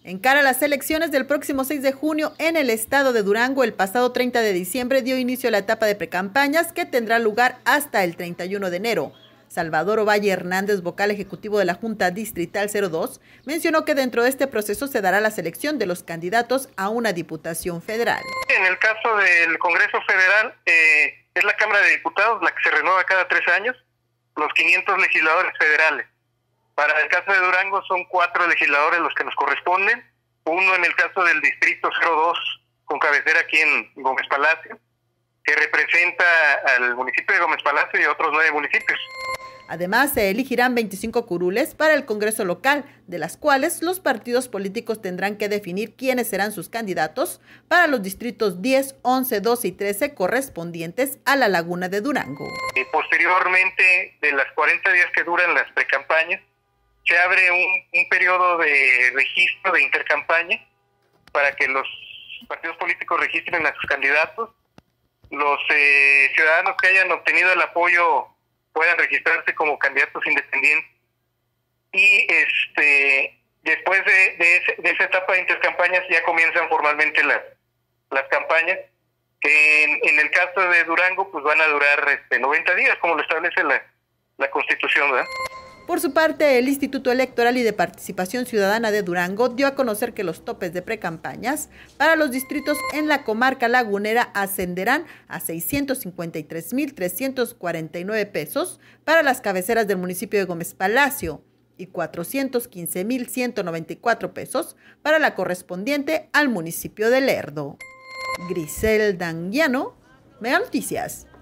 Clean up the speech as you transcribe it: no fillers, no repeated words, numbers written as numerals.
En cara a las elecciones del próximo 6 de junio en el estado de Durango, el pasado 30 de diciembre dio inicio a la etapa de precampañas que tendrá lugar hasta el 31 de enero. Salvador Ovalle Hernández, vocal ejecutivo de la Junta Distrital 02, mencionó que dentro de este proceso se dará la selección de los candidatos a una diputación federal. En el caso del Congreso Federal, es la Cámara de Diputados la que se renueva cada 3 años, los 500 legisladores federales. Para el caso de Durango son 4 legisladores los que nos corresponden, uno en el caso del Distrito 02, con cabecera aquí en Gómez Palacio, que representa al municipio de Gómez Palacio y a otros 9 municipios. Además, se elegirán 25 curules para el Congreso local, de las cuales los partidos políticos tendrán que definir quiénes serán sus candidatos para los distritos 10, 11, 12 y 13 correspondientes a la Laguna de Durango. Posteriormente, de las 40 días que duran las precampañas, se abre un periodo de registro de intercampaña para que los partidos políticos registren a sus candidatos. Los ciudadanos que hayan obtenido el apoyo puedan registrarse como candidatos independientes. Y después de esa etapa de intercampañas ya comienzan formalmente las campañas, que en el caso de Durango pues van a durar 90 días, como lo establece la Constitución, ¿verdad? Por su parte, el Instituto Electoral y de Participación Ciudadana de Durango dio a conocer que los topes de precampañas para los distritos en la comarca lagunera ascenderán a 653,349 pesos para las cabeceras del municipio de Gómez Palacio y 415,194 pesos para la correspondiente al municipio de Lerdo. Griselda Anguiano, Mega Noticias.